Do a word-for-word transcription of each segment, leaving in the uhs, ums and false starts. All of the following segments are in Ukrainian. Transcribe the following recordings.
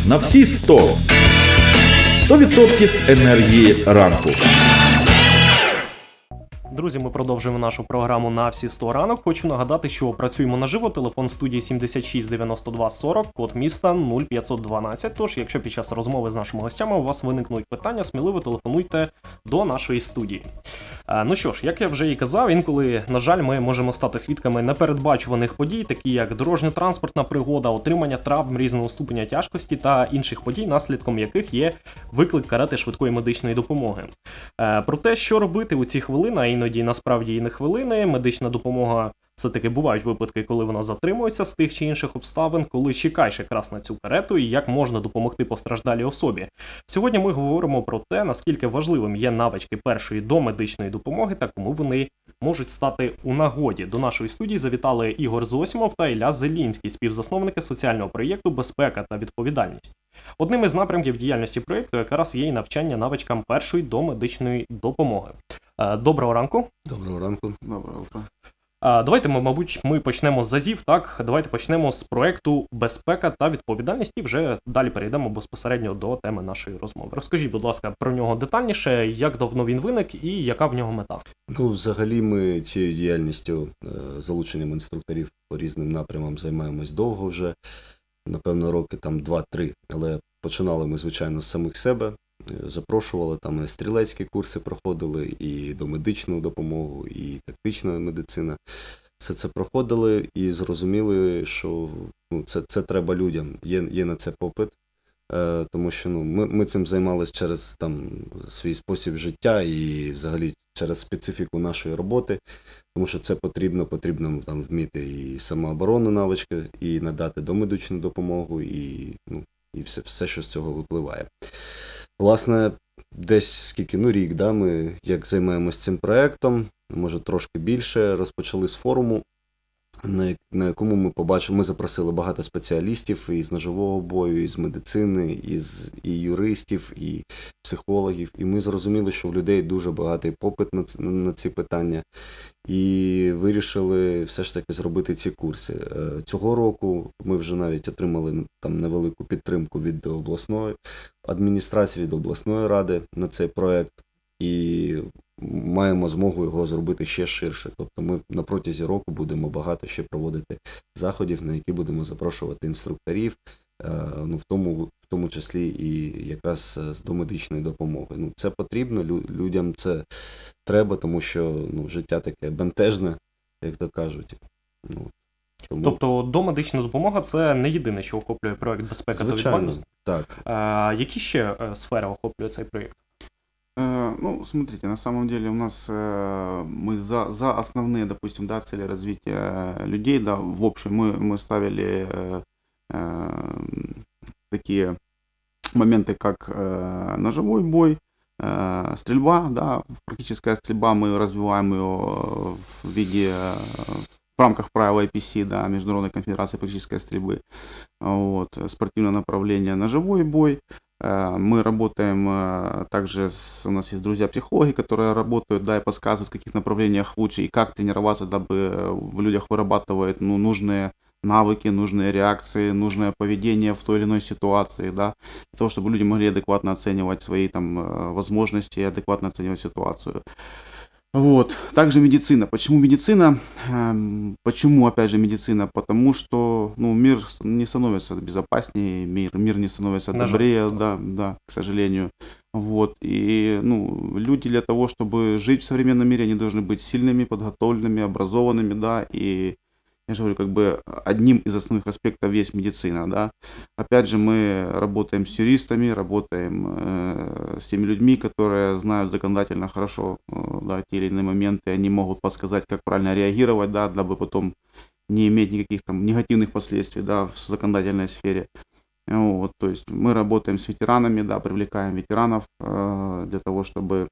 на всі сто. сто відсотків енергії ранку. Друзі, ми продовжуємо нашу програму на всі сто ранок. Хочу нагадати, що працюємо наживо. Телефон студії сімдесят шість дев'яносто два сорок, код міста нуль п'ятсот дванадцять. Тож, якщо під час розмови з нашими гостями у вас виникнуть питання, сміливо телефонуйте до нашої студії. Ну що ж, як я вже і казав, інколи, на жаль, ми можемо стати свідками непередбачуваних подій, такі як дорожньо-транспортна пригода, отримання травм різного ступеня тяжкості та інших подій, наслідком яких є виклик карети швидкої медичної допомоги. Про те, що робити у ці хвилини, а іноді насправді і не хвилини, медична допомога, все-таки бувають випадки, коли вона затримується з тих чи інших обставин, коли чекаєш якраз на цю карету і як можна допомогти постраждалій особі. Сьогодні ми говоримо про те, наскільки важливим є навички першої домедичної допомоги та кому вони можуть стати у нагоді. До нашої студії завітали Ігор Зосімов та Ілля Зелінський, співзасновники соціального проєкту «Безпека та відповідальність». Одним із напрямків діяльності проєкту якраз є і навчання навичкам першої домедичної допомоги. Доброго ранку. Доброго ранку. Доброго утра. Давайте, ми, мабуть, ми почнемо з азів, так? Давайте почнемо з проєкту «Безпека та відповідальність» і вже далі перейдемо безпосередньо до теми нашої розмови. Розкажіть, будь ласка, про нього детальніше, як давно він виник і яка в нього мета? Ну, взагалі ми цією діяльністю, залученням інструкторів по різним напрямам займаємось довго вже, напевно, роки там два-три, але починали ми, звичайно, з самих себе. Запрошували, там і стрілецькі курси проходили, і домедичну допомогу, і тактична медицина. Все це проходили і зрозуміли, що ну, це, це треба людям, є, є на це попит. Е, тому що ну, ми, ми цим займалися через там, свій спосіб життя і взагалі через специфіку нашої роботи. Тому що це потрібно, потрібно там, вміти і самооборонну навички, і надати домедичну допомогу, і, ну, і все, все, що з цього випливає. Власне, десь скільки, ну рік, да, ми як займаємося цим проєктом, може трошки більше, розпочали з форуму, на, на якому ми побачили, ми запросили багато спеціалістів із ножового бою, із медицини, із і юристів, і психологів, і ми зрозуміли, що в людей дуже багатий попит на, на, на ці питання, і вирішили все ж таки зробити ці курси. Цього року ми вже навіть отримали там невелику підтримку від обласної адміністрації, від обласної ради на цей проєкт, і маємо змогу його зробити ще ширше. Тобто ми на протязі року будемо багато ще проводити заходів, на які будемо запрошувати інструкторів, ну, в тому, в тому числі і якраз з домедичної допомоги. Ну, це потрібно, людям це треба, тому що ну, життя таке бентежне, як то кажуть. Ну, тому... Тобто домедична допомога – це не єдине, що охоплює проєкт «Безпека та відповідальність»? Так. А, які ще сфери охоплює цей проєкт? Ну, смотрите, на самом деле у нас э, мы за, за основные, допустим, да, цели развития людей, да, в общем, мы, мы ставили э, э, такие моменты, как э, ножевой бой, э, стрельба, да, практическая стрельба, мы развиваем ее в виде, э, в рамках правил ай пи си, да, Международной конфедерации практической стрельбы, вот, спортивное направление ножевой бой. Мы работаем также, с, у нас есть друзья-психологи, которые работают, да, и подсказывают, в каких направлениях лучше и как тренироваться, дабы в людях вырабатывать ну, нужные навыки, нужные реакции, нужное поведение в той или иной ситуации, да, для того, чтобы люди могли адекватно оценивать свои там возможности и адекватно оценивать ситуацию. Вот. Также медицина. Почему медицина? Почему, опять же, медицина? Потому что ну, мир не становится безопаснее, мир, мир не становится добрее, да, да, к сожалению. Вот. И ну, люди для того, чтобы жить в современном мире, они должны быть сильными, подготовленными, образованными, да, и я же говорю, как бы одним из основных аспектов есть медицина, да. Опять же, мы работаем с юристами, работаем э, с теми людьми, которые знают законодательно хорошо, э, да, те или иные моменты, они могут подсказать, как правильно реагировать, да, дабы потом не иметь никаких там негативных последствий, да, в законодательной сфере. Вот, то есть мы работаем с ветеранами, да, привлекаем ветеранов э, для того, чтобы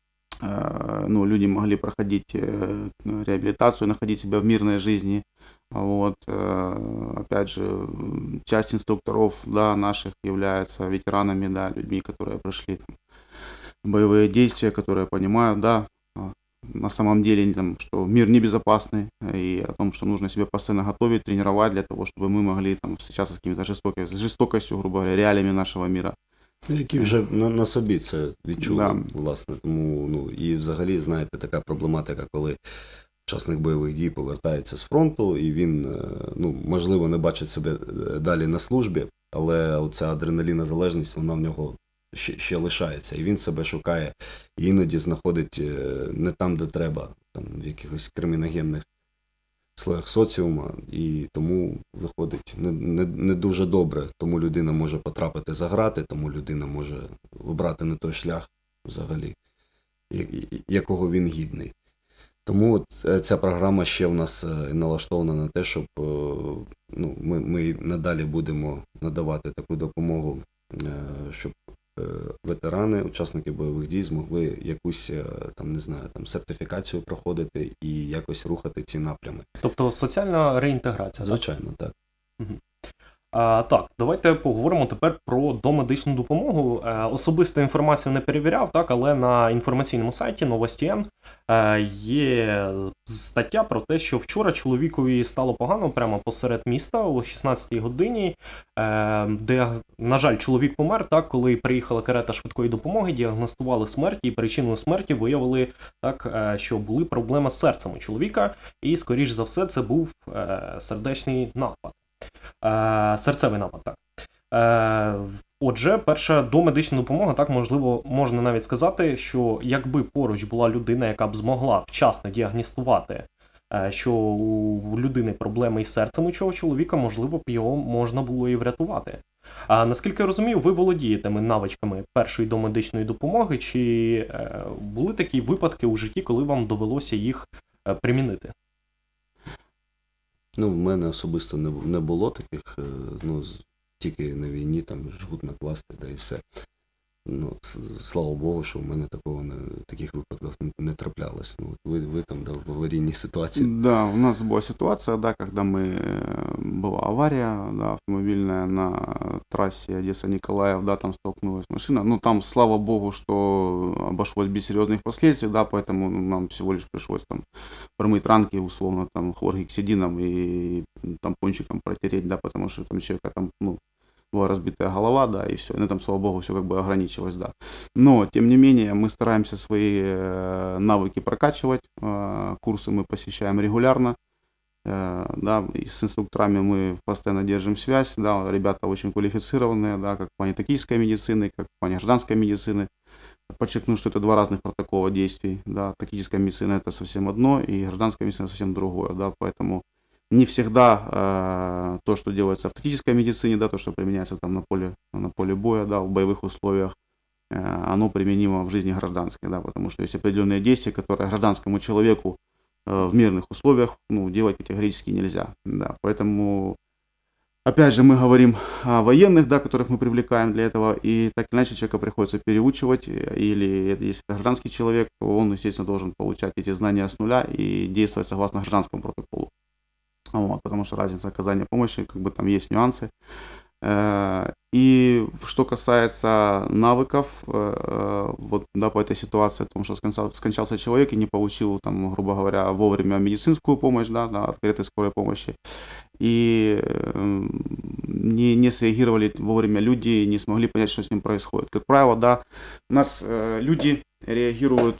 э, ну, люди могли проходить э, реабилитацию, находить себя в мирной жизни. Вот, э, опять же, часть инструкторов, да, наших являются ветеранами, да, людьми, которые прошли там, боевые действия, которые понимают, да, на самом деле, там, что мир небезопасный, и о том, что нужно себя постоянно готовить, тренировать для того, чтобы мы могли там, встречаться с какими-то жестокой, с жестокостью, грубо говоря, реалиями нашого мира. Які вже на, на собі це відчули, Да. власне. Тому, ну, і взагалі, знаєте, така проблематика, коли учасник бойових дій повертається з фронту, і він, ну, можливо, не бачить себе далі на службі, але оця адреналінна залежність, вона в нього ще, ще лишається. І він себе шукає, і іноді знаходить не там, де треба, там, в якихось криміногенних слоях соціума, і тому виходить не, не, не дуже добре. Тому людина може потрапити за грати, тому людина може обрати не той шлях взагалі, якого він гідний. Тому от ця програма ще в нас налаштована на те, щоб, ну, ми, ми надалі будемо надавати таку допомогу, щоб ветерани, учасники бойових дій змогли якусь, там, не знаю, там, сертифікацію проходити і якось рухати ці напрями. Тобто соціальна реінтеграція. Звичайно, так. Угу. А, так, давайте поговоримо тепер про домедичну допомогу. Е, особисто інформацію не перевіряв, так, але на інформаційному сайті Новості.ен е, є стаття про те, що вчора чоловікові стало погано прямо посеред міста о шістнадцятій годині, е, де, на жаль, чоловік помер, так, коли приїхала карета швидкої допомоги, діагностували смерть і причиною смерті виявили, так, е, що були проблеми з серцем у чоловіка, і, скоріш за все, це був е, сердечний напад. Е, серцевий напад, так. Е, отже, перша домедична допомога, так, можливо, можна навіть сказати, що якби поруч була людина, яка б змогла вчасно діагностувати, е, що у людини проблеми із серцем у цього чоловіка, можливо, б його можна було і врятувати. А наскільки я розумію, ви володієте навичками першої домедичної допомоги, чи е, були такі випадки у житті, коли вам довелося їх е, примінити? Ну, в мене особисто не, не було таких, ну, тільки на війні, там, жгут накласти, да і все. Ну, слава Богу, що в мене такого не, таких випадків не, не траплялось. Ну, ви, ви там, да, в аварійній ситуації. Да, у нас была ситуация, да, когда мы, была авария, да, автомобильная на трассе Одесса-Николаев, да, там столкнулась машина. Ну, там, слава Богу, что обошлось без серьезных последствий, да, поэтому нам всего лишь пришлось там промыть ранки, условно, там, хлоргексидином и тампончиком протереть, да, потому что там человека там, ну, была разбитая голова, да, и все. Ну, там, слава богу, все как бы ограничилось, да. Но, тем не менее, мы стараемся свои навыки прокачивать, курсы мы посещаем регулярно, да, и с инструкторами мы постоянно держим связь, да, ребята очень квалифицированные, да, как в плане тактической медицины, как в плане гражданской медицины. Подчеркну, что это два разных протокола действий, да, тактическая медицина это совсем одно, и гражданская медицина совсем другое, да, поэтому не всегда э, то, что делается в тактической медицине, да, то, что применяется там на поле, на поле боя, да, в боевых условиях, э, оно применимо в жизни гражданской, да, потому что есть определенные действия, которые гражданскому человеку э, в мирных условиях, ну, делать категорически нельзя, да, поэтому, опять же, мы говорим о военных, да, которых мы привлекаем для этого, и так или иначе человека приходится переучивать, или если это гражданский человек, то он, естественно, должен получать эти знания с нуля и действовать согласно гражданскому протоколу. Вот, потому что разница оказания помощи, как бы там есть нюансы. И что касается навыков, вот, да, по этой ситуации, о том, что скончался человек и не получил, там, грубо говоря, вовремя медицинскую помощь, да, да, от кареты скорой помощи, и не, не среагировали вовремя люди, не смогли понять, что с ним происходит. Как правило, да, у нас люди реагируют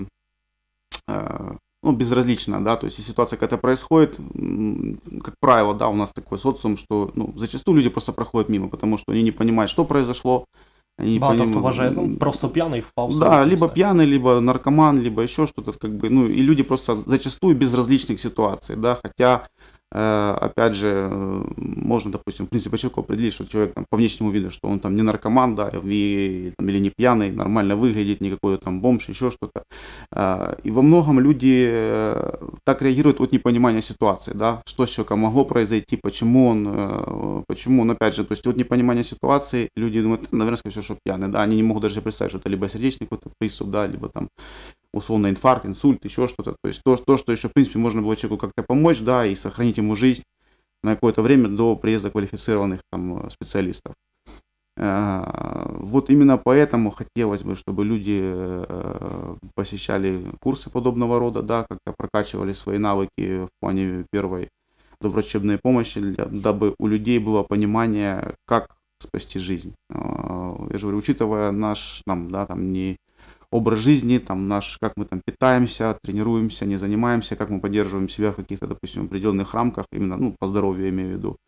ну, безразлично, да, то есть, если ситуация какая-то происходит, как правило, да, у нас такой социум, что, ну, зачастую люди просто проходят мимо, потому что они не понимают, что произошло. Они Багато поним... хто вважає, ну, просто п'яний впав. Да, либо пьяный, либо наркоман, либо еще что-то, как бы, ну, и люди просто зачастую безразличны к ситуации, да, хотя, э, опять же, можно, допустим, в принципе, по человеку определить, что человек там, по внешнему виду, что он там не наркоман, да, и, там, или не пьяный, нормально выглядит, не какой-то там бомж, еще что-то. Э, и во многом люди э, так реагируют от непонимания ситуации, да, что с человеком могло произойти, почему он, э, почему, он, опять же, то есть от непонимания ситуации люди думают, наверное, скорее всего, что пьяный, да, они не могут даже представить, что это либо сердечный какой-то приступ, да, либо там условно инфаркт, инсульт, еще что-то. То есть то, то, что еще, в принципе, можно было человеку как-то помочь, да, и сохранить ему жизнь на какое-то время до приезда квалифицированных там специалистов. Вот именно поэтому хотелось бы, чтобы люди посещали курсы подобного рода, да, как-то прокачивали свои навыки в плане первой доврачебной помощи, дабы у людей было понимание, как спасти жизнь. Я же говорю, учитывая наш там, да, там, не образ жизни, там, наш, как мы там питаемся, тренируемся, не занимаемся, как мы поддерживаем себя в каких-то, допустим, определенных рамках, именно, ну, по здоровью я имею в виду.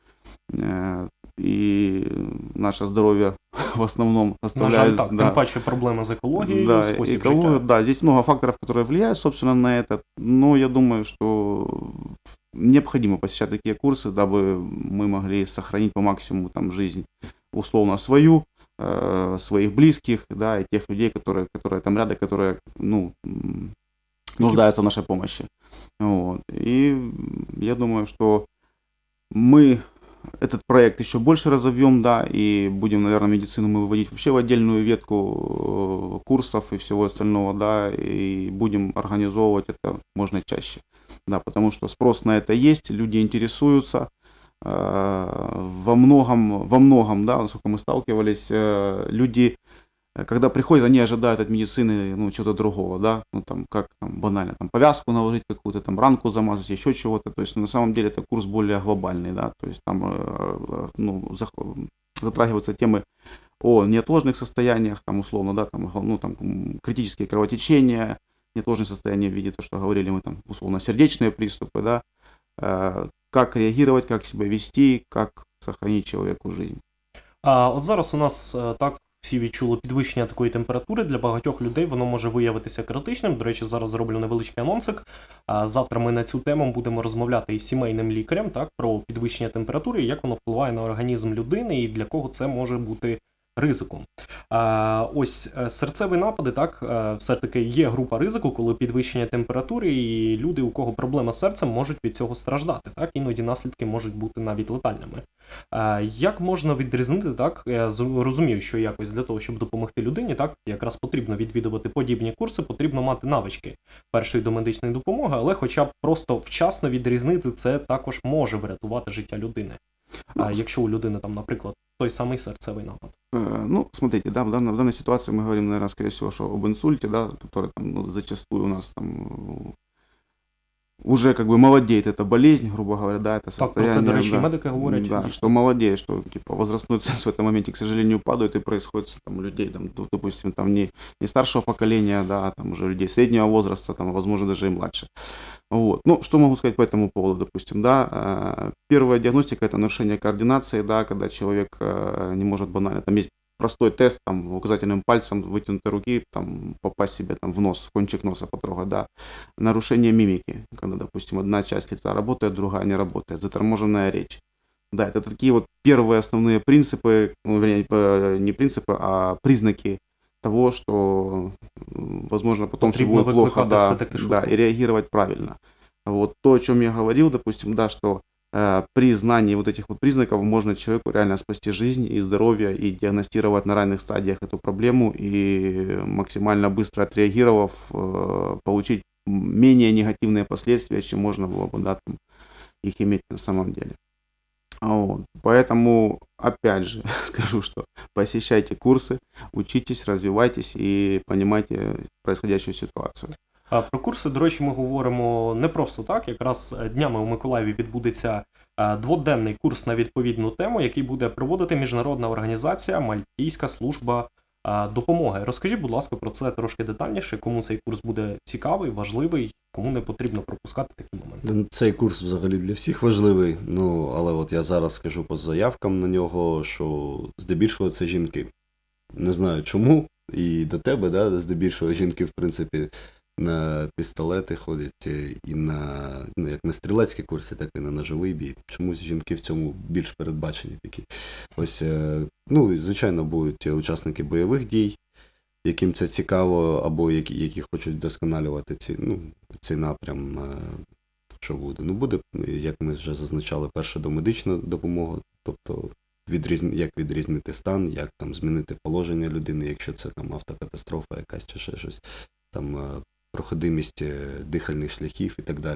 И наше здоровье в основном оставляет... На жаль, так, да, тем паче проблема с экологией, да, способ экология, життя. да, здесь много факторов, которые влияют, собственно, на это, но я думаю, что необходимо посещать такие курсы, дабы мы могли сохранить по максимуму там жизнь условно свою, э, своих близких, да, и тех людей, которые, которые там рядом, которые, ну, нуждаются в нашей помощи. Вот. И я думаю, что мы этот проект еще больше разовьем, да, и будем, наверное, медицину мы выводить вообще в отдельную ветку курсов и всего остального, да, и будем организовывать это можно чаще, да, потому что спрос на это есть, люди интересуются, во многом, во многом, да, насколько мы сталкивались, люди, когда приходят, они ожидают от медицины, ну, чего-то другого, да, ну, там, как, там, банально, там, повязку наложить какую-то, там, ранку замазать, еще чего-то, то есть, ну, на самом деле, это курс более глобальный, да, то есть, там, ну, затрагиваются темы о неотложных состояниях, там, условно, да, там, ну, там, критические кровотечения, неотложные состояния в виде, то, что говорили мы, там, условно, сердечные приступы, да, как реагировать, как себя вести, как сохранить человеку жизнь. А от зараз у нас так всі відчули підвищення такої температури. Для багатьох людей воно може виявитися критичним. До речі, зараз зроблю невеличкий анонсик. Завтра ми на цю тему будемо розмовляти із сімейним лікарем, так, про підвищення температури, як воно впливає на організм людини і для кого це може бути ризиком. А, ось серцеві напади, так, все-таки є група ризику, коли підвищення температури, і люди, у кого проблема з серцем, можуть від цього страждати, так, іноді наслідки можуть бути навіть летальними. А, як можна відрізнити, так, я розумію, що якось для того, щоб допомогти людині, так, якраз потрібно відвідувати подібні курси, потрібно мати навички першої домедичної допомоги, але хоча б просто вчасно відрізнити це також може врятувати життя людини. А якщо у людини там, наприклад, той самый сердцевый напад? Ну, смотрите, да, в данной, в данной ситуации мы говорим, наверное, скорее всего, что об инсульте, да, который там, ну, зачастую у нас там уже как бы молодеет эта болезнь, грубо говоря, да, это состояние. Так, про це, до речі, да, медики говорять. Да, что молодеет, что типа возрастной ценз в этом моменте, к сожалению, падает и происходит там у людей, там, допустим, там не, не старшего поколения, да, а там уже людей среднего возраста, там, возможно, даже и младше. Вот. Ну, что могу сказать по этому поводу, допустим, да, первая диагностика — это нарушение координации, да, когда человек не может банально, там есть простой тест, там, указательным пальцем вытянутой руки, там, попасть себе там в нос, в кончик носа потрогать, да. Нарушение мимики, когда, допустим, одна часть лица работает, другая не работает, заторможенная речь. Да, это такие вот первые основные принципы, ну, вернее, не принципы, а признаки того, что, возможно, потом все будет плохо, да, да, и реагировать правильно. Вот то, о чем я говорил, допустим, да, что э, при знании вот этих вот признаков можно человеку реально спасти жизнь и здоровье, и диагностировать на ранних стадиях эту проблему, и максимально быстро отреагировав, э, получить менее негативные последствия, чем можно было бы, да, там, их иметь на самом деле. Вот. Поэтому, опять же, скажу, что посещайте курсы, учитесь, развивайтесь и понимайте происходящую ситуацию. Про курси, до речі, ми говоримо не просто так. Якраз днями у Миколаєві відбудеться дводенний курс на відповідну тему, який буде проводити міжнародна організація Мальтійська служба допомоги. Розкажіть, будь ласка, про це трошки детальніше, кому цей курс буде цікавий, важливий, кому не потрібно пропускати такі моменти. Цей курс взагалі для всіх важливий, ну, але от я зараз скажу по заявкам на нього, що здебільшого це жінки. Не знаю чому, і до тебе, да, здебільшого жінки, в принципі, на пістолети ходять і на, ну, як на стрілецькі курси, так і на ножовий бій. Чомусь жінки в цьому більш передбачені такі. Ось, ну, звичайно, будуть учасники бойових дій, яким це цікаво, або які, які хочуть вдосконалювати ці, ну, цей напрям, що буде. Ну, буде, як ми вже зазначали, перша домедична допомога, тобто відрізні, як відрізнити стан, як там змінити положення людини, якщо це там автокатастрофа якась чи ще щось, там проходимість дихальних шляхів і так далі,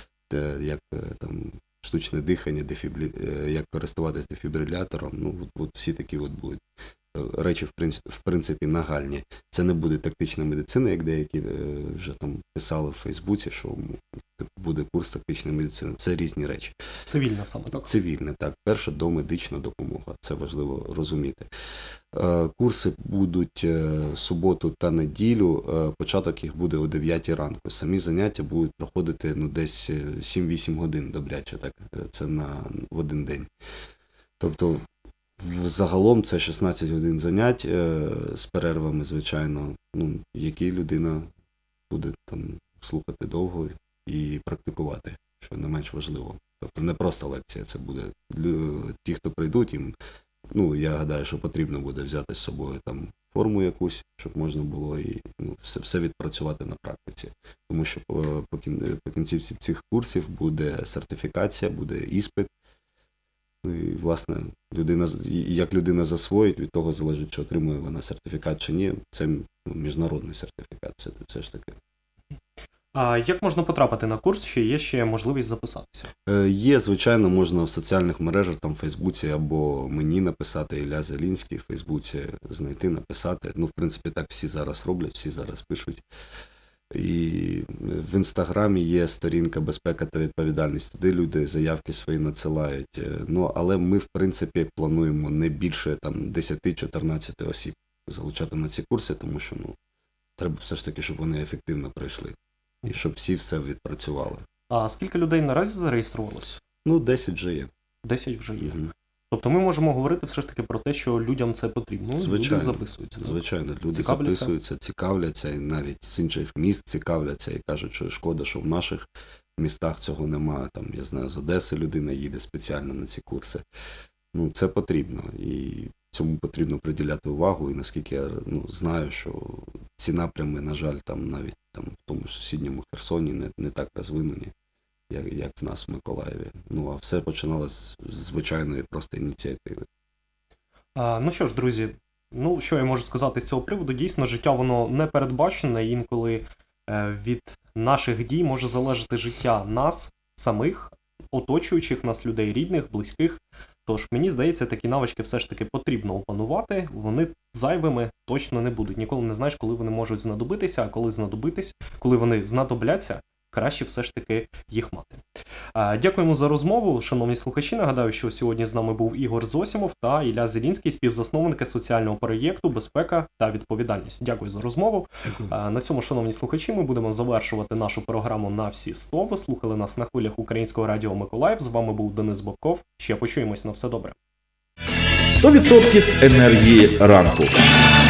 як там штучне дихання, дефібрі... як користуватись дефібрилятором, ну, от, от всі такі от будуть речі, в принципі, в принципі, нагальні. Це не буде тактична медицина, як деякі вже там писали в Фейсбуці, що буде курс тактичної медицини. Це різні речі. Цивільна саме, так? Цивільне, так. Перша домедична допомога. Це важливо розуміти. Курси будуть суботу та неділю. Початок їх буде о дев'ятій ранку. Самі заняття будуть проходити ну, десь сім-вісім годин добряче. Так? Це на, в один день. Тобто, загалом це шістнадцять годин занять з перервами, звичайно, ну, які людина буде там слухати довго і практикувати, що не менш важливо. Тобто не просто лекція, це буде ті, хто прийдуть, їм, ну, я гадаю, що потрібно буде взяти з собою там форму якусь, щоб можна було і ну, все, все відпрацювати на практиці. Тому що по, по, кін, по кінці цих курсів буде сертифікація, буде іспит. Ну і, власне, людина, як людина засвоїть, від того залежить, чи отримує вона сертифікат чи ні. Це ну, міжнародний сертифікат, це все ж таки. А як можна потрапити на курс, чи є ще можливість записатися? Е, є, звичайно, можна в соціальних мережах, там в Фейсбуці, або мені написати, Ілля Зелінський, в Фейсбуці знайти, написати. Ну, в принципі, так всі зараз роблять, всі зараз пишуть. І в Інстаграмі є сторінка «Безпека та відповідальність». Туди люди заявки свої надсилають. Ну, але ми, в принципі, плануємо не більше там десять-чотирнадцять осіб залучати на ці курси, тому що ну, треба все ж таки, щоб вони ефективно пройшли. І щоб всі все відпрацювали. А скільки людей наразі зареєструвалось? Ну, десять вже є. десять вже є. Угу. Тобто ми можемо говорити все ж таки про те, що людям це потрібно. Звичайно, люди записуються. Звичайно, люди цікавляться. записуються, цікавляться, і навіть з інших міст цікавляться і кажуть, що шкода, що в наших містах цього немає. Там, я знаю, з Одеси людина їде спеціально на ці курси. Ну, це потрібно, і цьому потрібно приділяти увагу, і наскільки я ну, знаю, що ці напрями, на жаль, там навіть там, в тому ж сусідньому Херсоні не, не так розвинені, як, як в нас в Миколаєві. Ну, а все починалося з звичайної просто ініціативи. А, ну що ж, друзі, ну що я можу сказати з цього приводу? Дійсно, життя воно не передбачене, інколи е, від наших дій може залежати життя нас, самих, оточуючих нас людей, рідних, близьких. Тож, мені здається, такі навички все ж таки потрібно опанувати, вони зайвими точно не будуть. Ніколи не знаєш, коли вони можуть знадобитися, а коли знадобитись, коли вони знадобляться, краще все ж таки їх мати. Дякуємо за розмову, шановні слухачі. Нагадаю, що сьогодні з нами був Ігор Зосімов та Ілля Зелінський, співзасновники соціального проєкту «Безпека та відповідальність». Дякую за розмову. Дякую. На цьому, шановні слухачі, ми будемо завершувати нашу програму на всі сто. Ви слухали нас на хвилях Українського радіо Миколаїв. З вами був Денис Бобков. Ще почуємось. На все добре. сто відсотків енергії ранку.